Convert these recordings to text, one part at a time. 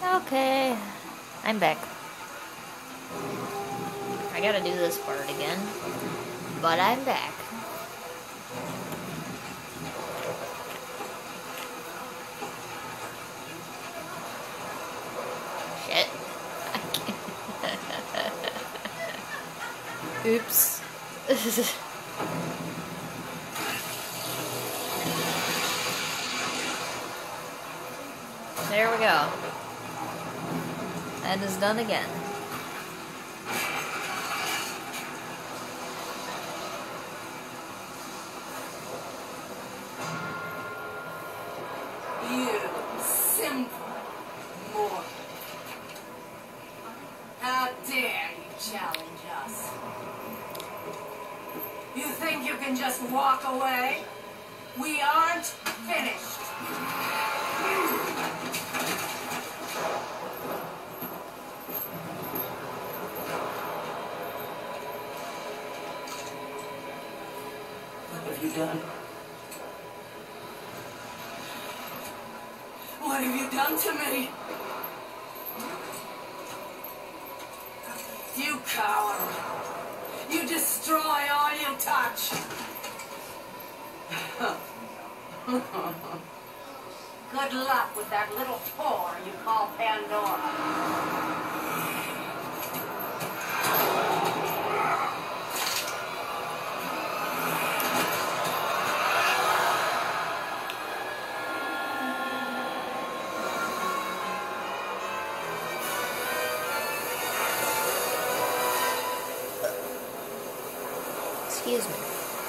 Okay, I'm back. I gotta do this part again, but I'm back. Shit. Oops. There we go. That is done again. You simple mortal. How dare you challenge us? You think you can just walk away? We aren't finished. What have you done? What have you done to me? You coward! You destroy all you touch! Good luck with that little whore you call Pandora. Excuse me.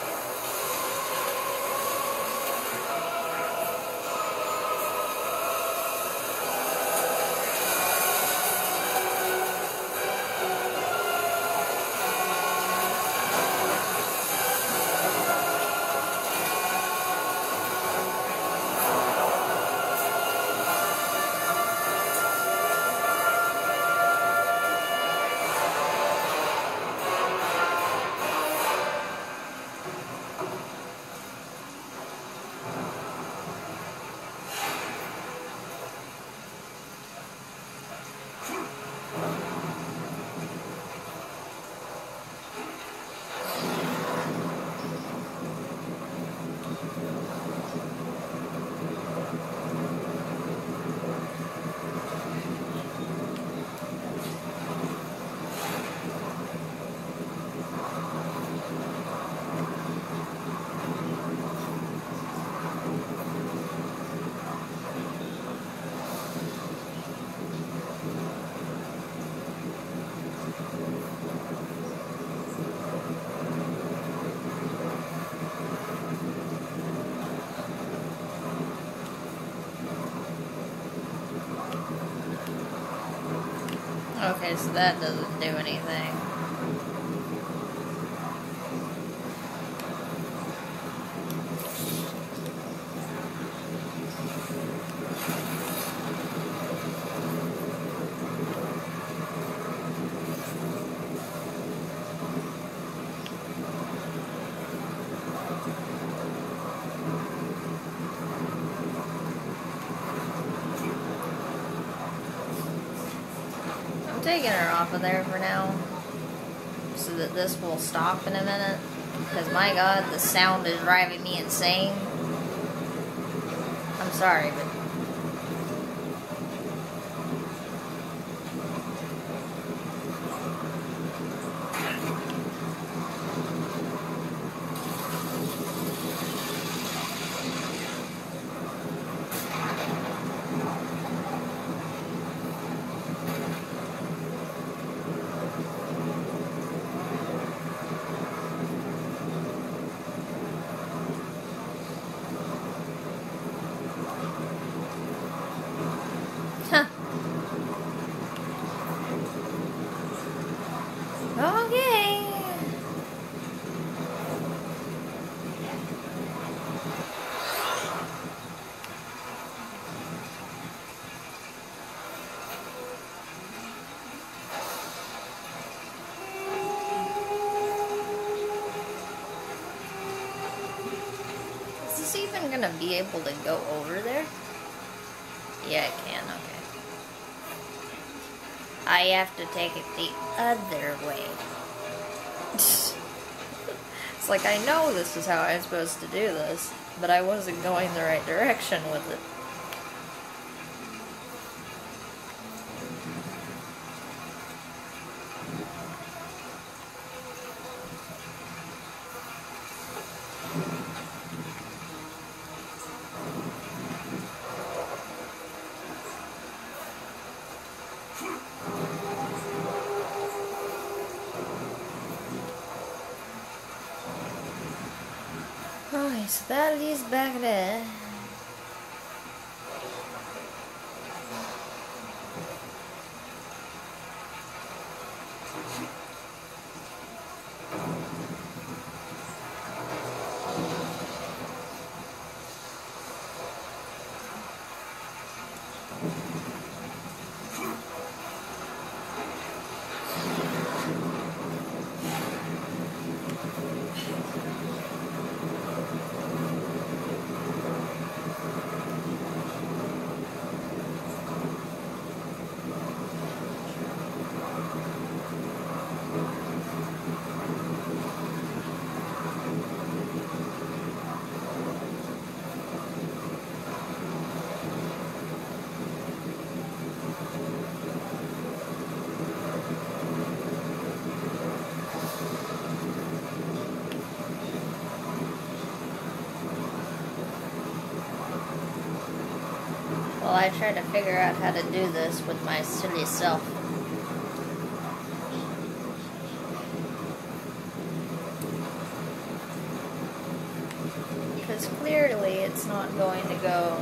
Okay, so that doesn't do anything. I'm taking her off of there for now, so that this will stop in a minute, because my god, the sound is driving me insane. I'm sorry, but okay. Is this even gonna be able to go over there? Yeah, it can, okay. I have to take it the other way. It's like, I know this is how I'm supposed to do this, but I wasn't going the right direction with it. Alright, so that is back there. Well, I tried to figure out how to do this with my silly self. Because clearly it's not going to go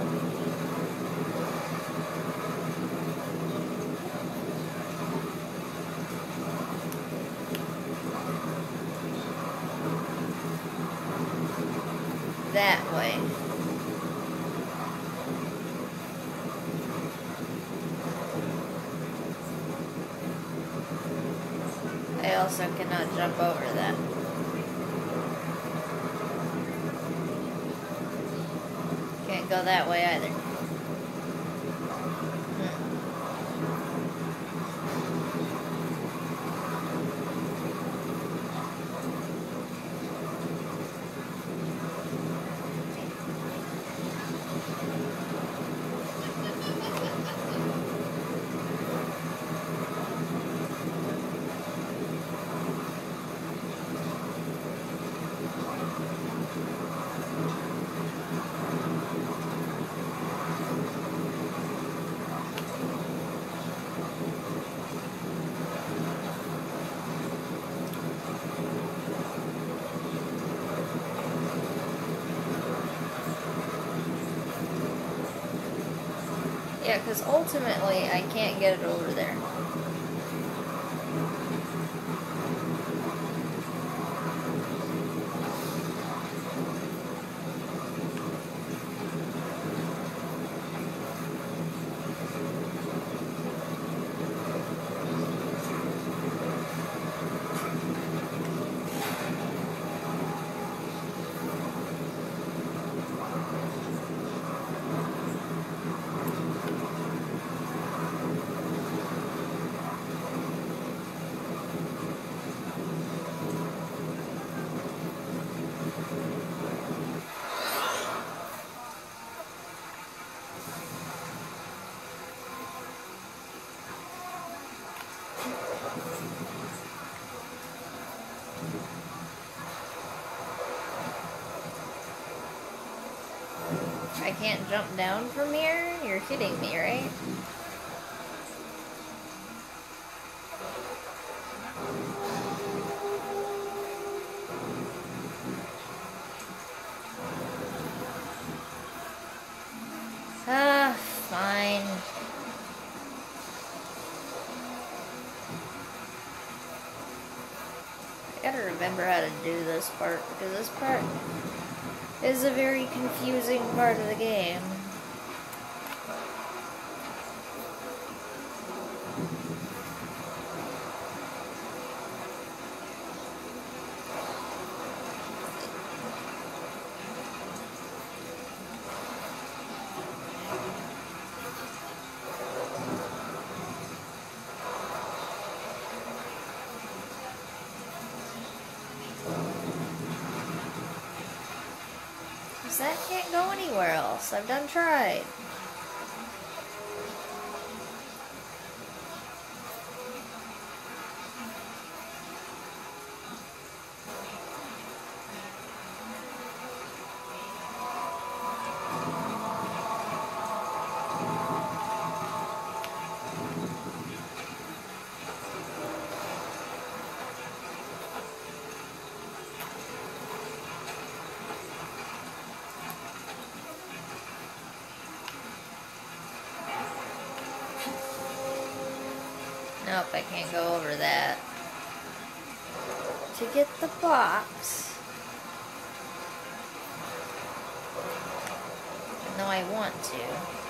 that way. I also cannot jump over that. Can't go that way either. Yeah, because ultimately I can't get it over there. I can't jump down from here? You're kidding me, right? Fine. I gotta remember how to do this part, because this part is a very confusing part of the game. can't go anywhere else. I've done tried. Nope, I can't go over that. To get the box. No, I want to.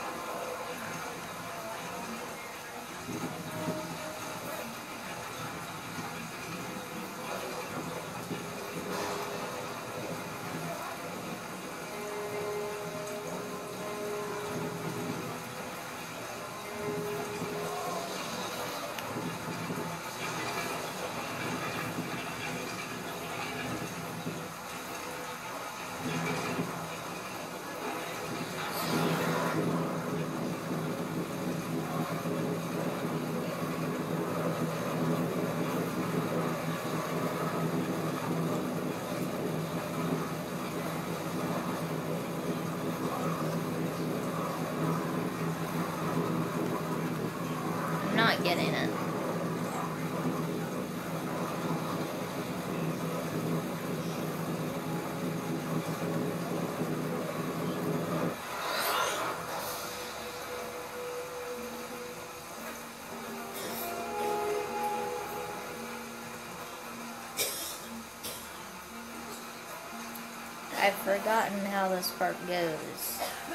I'm not getting it. I've forgotten how this part goes.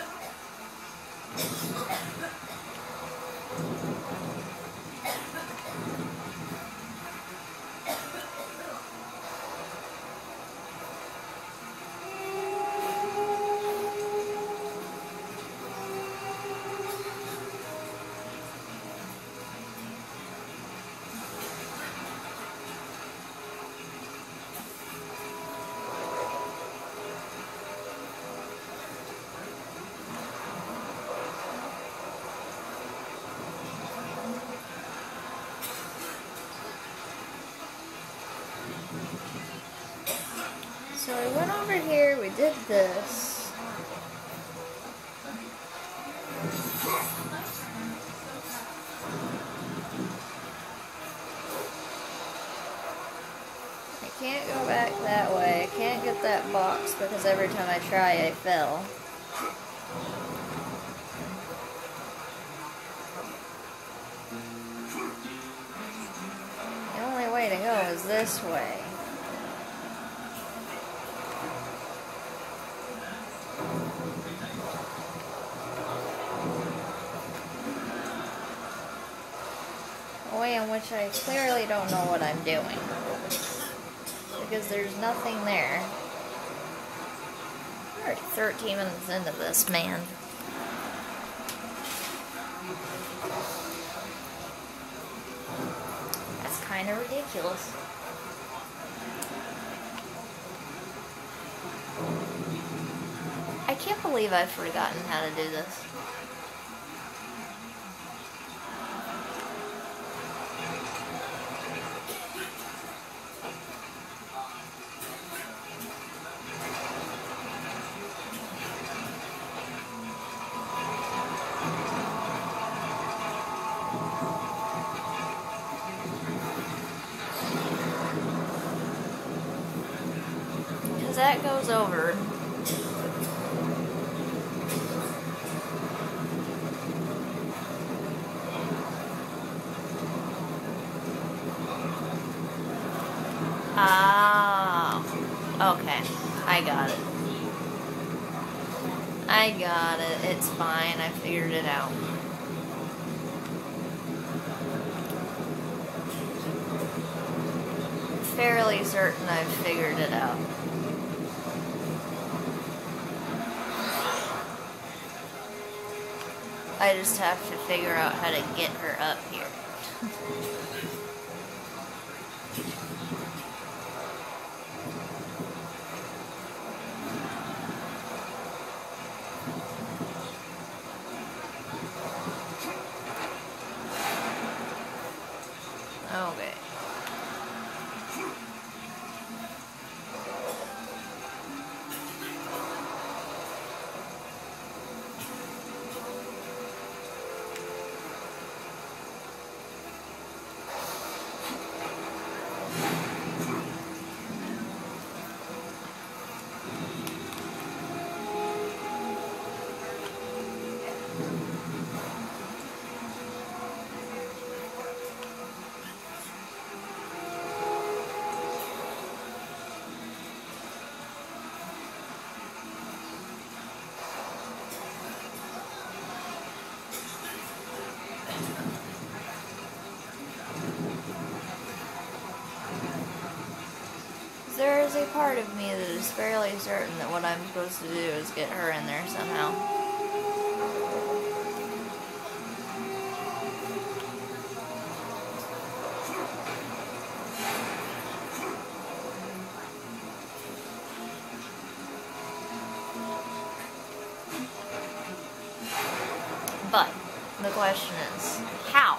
So I went over here, we did this. I can't go back that way. I can't get that box because every time I try, I fail. The only way to go is this way. A way in which I clearly don't know what I'm doing. Because there's nothing there. I'm already 13 minutes into this, man. That's kind of ridiculous. I can't believe I've forgotten how to do this. Because that goes over. Ah, okay, I got it. I got it, it's fine, I figured it out. Fairly certain I've figured it out. I just have to figure out how to get her up here. part of me that is fairly certain that what I'm supposed to do is get her in there somehow. But the question is, how?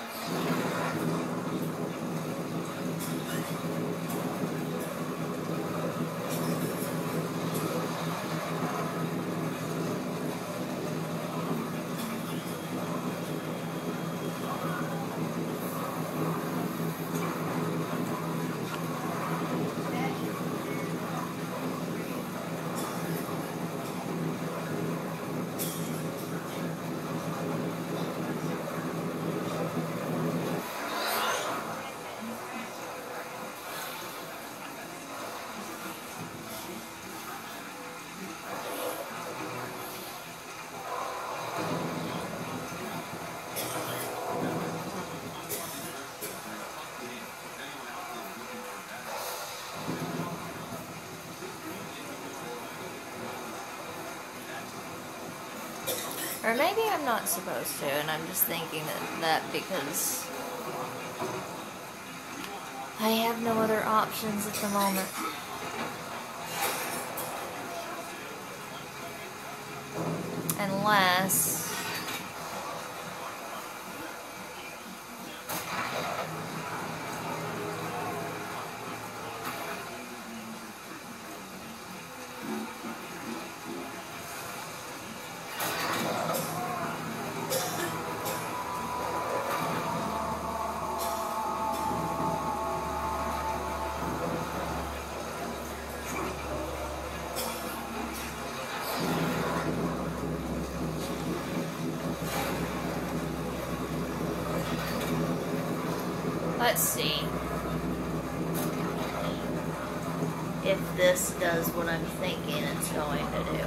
Or maybe I'm not supposed to, and I'm just thinking that because I have no other options at the moment. Unless... let's see if this does what I'm thinking it's going to do.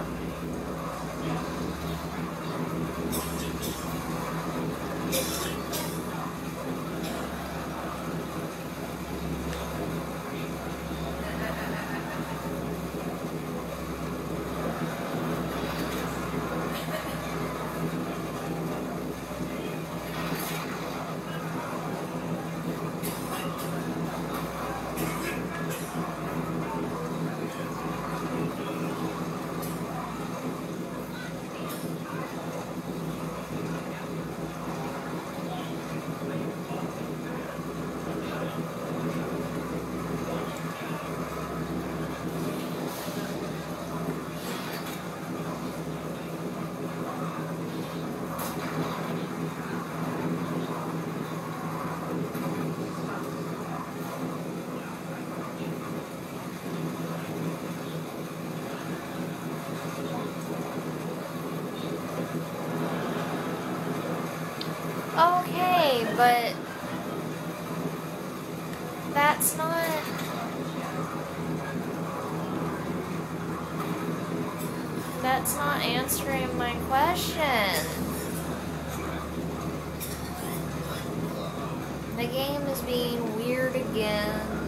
Okay, but that's not answering my question. The game is being weird again.